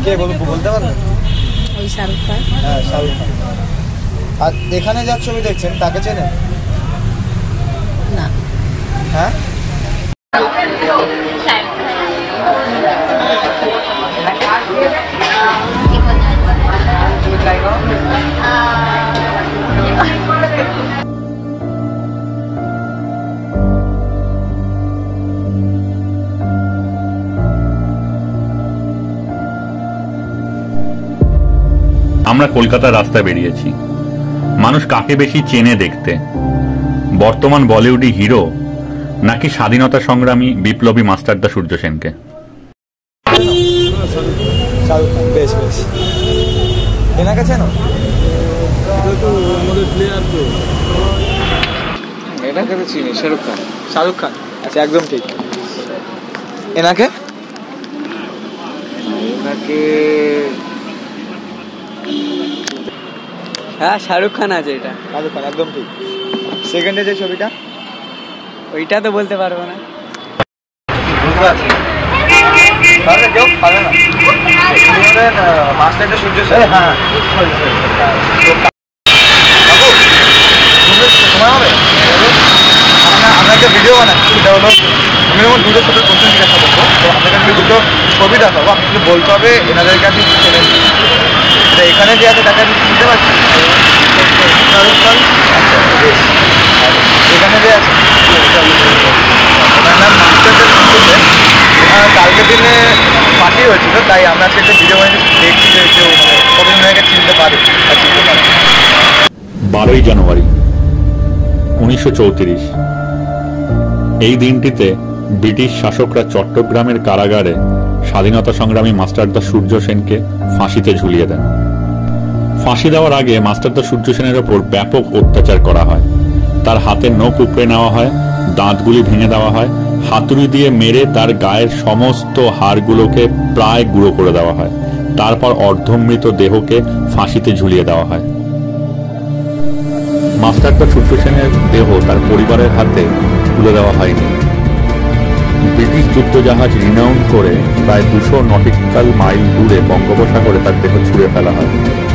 কে বলতে পারবেন? ওই শাহরুখ খান। হ্যাঁ, শাহরুখ খান। আর এখানে যার ছবি দেখছেন তাকে চেনেন? না। হ্যাঁ, আমরা কলকাতার রাস্তায় বেরিয়েছি। মানুষ কাকে বেশি চেনে দেখতে, বর্তমান বলিউডি হিরো নাকি স্বাধীনতা সংগ্রামী বিপ্লবী মাস্টারদা সূর্য সেনকে? শাহরুখ খান। বেশ বেশ, এনাকে চেনো? আমাদের প্লেয়ার তো এনাকে তো চিনি, শাহরুখ খান। শাহরুখ খান, আচ্ছা একদম ঠিক। এনাকে হ্যাঁ শাহরুখ খান আছে। এটা শাহরুখ খান, একদম ঠিক। সেকেন্ডে যে ছবিটা, ওইটা তো বলতে পারবো না। কেউ পারে না। মাস্টারদা সূর্য সেন। হ্যাঁ, সময় হবে। আমরা একটা ভিডিও বানাচ্ছি, সেটা হলো আমি যখন দুটো ছোটো কোশ্চেন জিজ্ঞাসা করবো, তো আপনাকে আমি দুটো ছবি দেখাবো, আপনি কিন্তু বলতে হবে এনাদেরকে আপনি চেনেন। এটা এখানে যে আছে তাকে আপনি চিনতে পারছেন? শাহরুখ খান। আচ্ছা বেশ। এখানে যে আছে ওনার নাম মাস্টারদা সূর্য সেন। কালকের দিনে ফাঁসি হয়েছিল, তাই আমরা আজকে একটা ভিডিও বানিয়ে দেখছি যে কেউ কতজন ওনাকে চিনতে পারে আর চিনতে পারে। 12ই জানুয়ারি 1934 এই দিনটিতে ব্রিটিশ শাসকরা চট্টগ্রামের কারাগারে স্বাধীনতা সংগ্রামী মাস্টারদা সূর্য সেনকে ফাঁসিতে ঝুলিয়ে দেন। ফাঁসি দেওয়ার আগে মাস্টারদা সূর্য সেনের ওপর ব্যাপক অত্যাচার করা হয়। তার হাতের নখ উপড়ে নেওয়া হয়, দাঁতগুলি ভেঙে দেওয়া হয়, হাতুড়ি দিয়ে মেরে তার গায়ের সমস্ত হাড়গুলোকে প্রায় গুঁড়ো করে দেওয়া হয়। তারপর অর্ধমৃত দেহকে ফাঁসিতে ঝুলিয়ে দেওয়া হয়। মাস্টারদা সূর্য সেনের দেহ তার পরিবারের হাতে তুলে দেওয়া হয়নি। ব্রিটিশ যুদ্ধজাহাজ রিনাউন্ড করে প্রায় 200 নটিক্যাল মাইল দূরে বঙ্গোপসাগরে তার দেহ ছুঁড়ে ফেলা হয়।